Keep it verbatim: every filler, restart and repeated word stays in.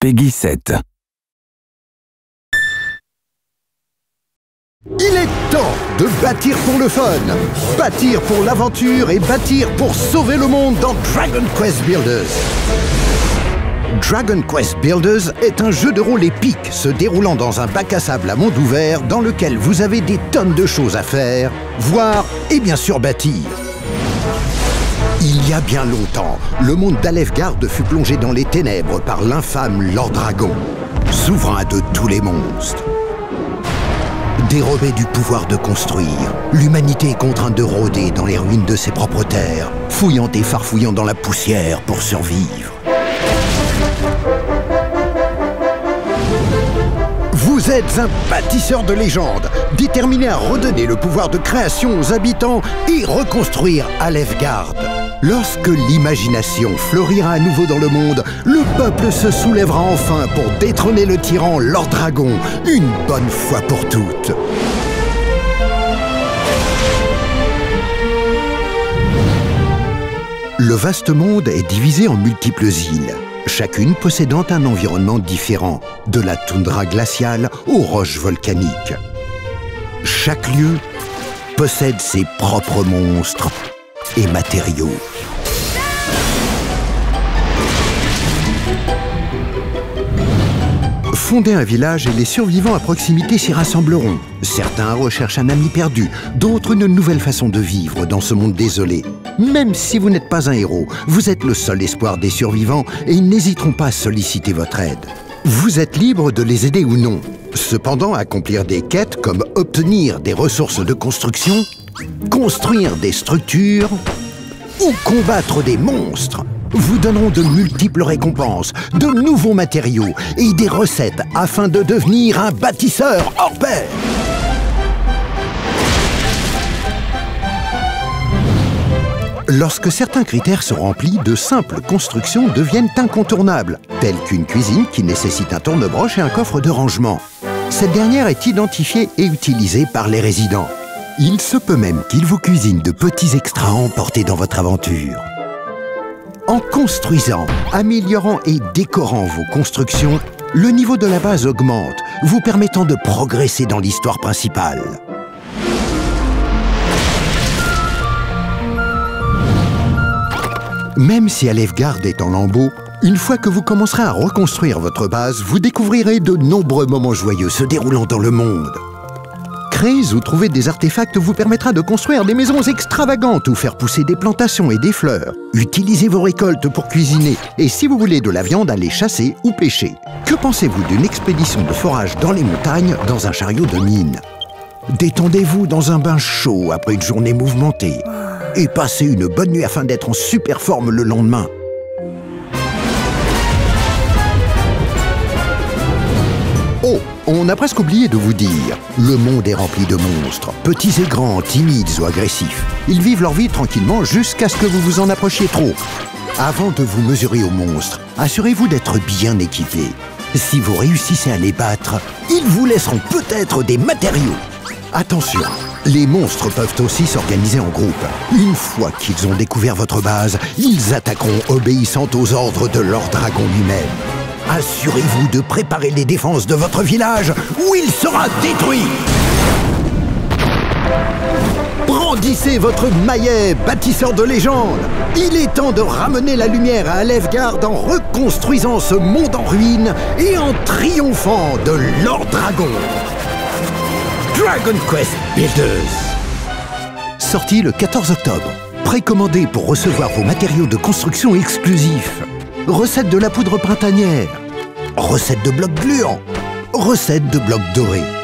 Peggy sept. Il est temps de bâtir pour le fun, bâtir pour l'aventure et bâtir pour sauver le monde dans Dragon Quest Builders. Dragon Quest Builders est un jeu de rôle épique se déroulant dans un bac à sable à monde ouvert dans lequel vous avez des tonnes de choses à faire, voir et bien sûr bâtir. Il y a bien longtemps, le monde d'Alefgard fut plongé dans les ténèbres par l'infâme Lord Dragon, souverain de tous les monstres. Dérobé du pouvoir de construire, l'humanité est contrainte de rôder dans les ruines de ses propres terres, fouillant et farfouillant dans la poussière pour survivre. Vous êtes un bâtisseur de légende, déterminé à redonner le pouvoir de création aux habitants et reconstruire Alefgard. Lorsque l'imagination fleurira à nouveau dans le monde, le peuple se soulèvera enfin pour détrôner le tyran Lord Dragon, une bonne fois pour toutes. Le vaste monde est divisé en multiples îles, chacune possédant un environnement différent, de la toundra glaciale aux roches volcaniques. Chaque lieu possède ses propres monstres et matériaux. Fondez un village et les survivants à proximité s'y rassembleront. Certains recherchent un ami perdu, d'autres une nouvelle façon de vivre dans ce monde désolé. Même si vous n'êtes pas un héros, vous êtes le seul espoir des survivants et ils n'hésiteront pas à solliciter votre aide. Vous êtes libre de les aider ou non. Cependant, accomplir des quêtes comme obtenir des ressources de construction, construire des structures ou combattre des monstres vous donneront de multiples récompenses, de nouveaux matériaux et des recettes afin de devenir un bâtisseur hors pair. Lorsque certains critères sont remplis, de simples constructions deviennent incontournables, telles qu'une cuisine qui nécessite un tournebroche et un coffre de rangement. Cette dernière est identifiée et utilisée par les résidents. Il se peut même qu'ils vous cuisinent de petits extras à emporter dans votre aventure. En construisant, améliorant et décorant vos constructions, le niveau de la base augmente, vous permettant de progresser dans l'histoire principale. Même si Alefgard est en lambeaux, une fois que vous commencerez à reconstruire votre base, vous découvrirez de nombreux moments joyeux se déroulant dans le monde. Créer ou trouver des artefacts vous permettra de construire des maisons extravagantes ou faire pousser des plantations et des fleurs. Utilisez vos récoltes pour cuisiner et si vous voulez de la viande, allez chasser ou pêcher. Que pensez-vous d'une expédition de forage dans les montagnes dans un chariot de mine? Détendez-vous dans un bain chaud après une journée mouvementée et passez une bonne nuit afin d'être en super forme le lendemain. Oh, on a presque oublié de vous dire, le monde est rempli de monstres, petits et grands, timides ou agressifs. Ils vivent leur vie tranquillement jusqu'à ce que vous vous en approchiez trop. Avant de vous mesurer aux monstres, assurez-vous d'être bien équipé. Si vous réussissez à les battre, ils vous laisseront peut-être des matériaux. Attention, les monstres peuvent aussi s'organiser en groupe. Une fois qu'ils ont découvert votre base, ils attaqueront obéissant aux ordres de Lord Dragon lui-même. Assurez-vous de préparer les défenses de votre village ou il sera détruit. Brandissez votre maillet, bâtisseur de légende. Il est temps de ramener la lumière à Alefgard en reconstruisant ce monde en ruine et en triomphant de Lord Dragon. Dragon Quest Builders. Sorti le quatorze octobre. Précommandez pour recevoir vos matériaux de construction exclusifs. Recette de la poudre printanière, recette de blocs gluants, recette de blocs dorés.